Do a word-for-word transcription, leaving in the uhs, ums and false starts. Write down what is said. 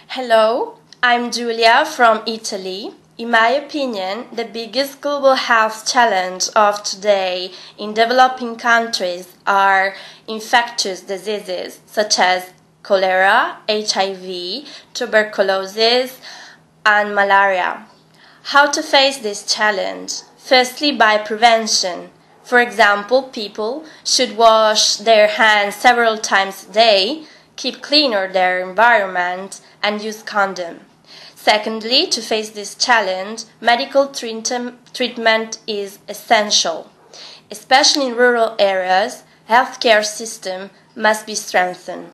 Hello, I'm Giulia from Italy. In my opinion, the biggest global health challenge of today in developing countries are infectious diseases such as cholera, H I V, tuberculosis, and malaria. How to face this challenge? Firstly, by prevention. For example, people should wash their hands several times a day, keep cleaner their environment, and use condom. Secondly, to face this challenge, medical treatment is essential. Especially in rural areas, healthcare system must be strengthened.